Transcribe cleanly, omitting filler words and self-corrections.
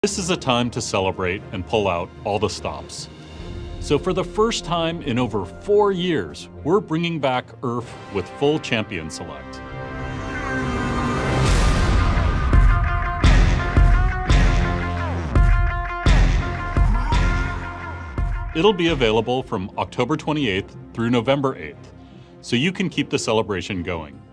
This is a time to celebrate and pull out all the stops. So for the first time in over 4 years, we're bringing back URF with full champion select. It'll be available from October 28th through November 8th, so you can keep the celebration going.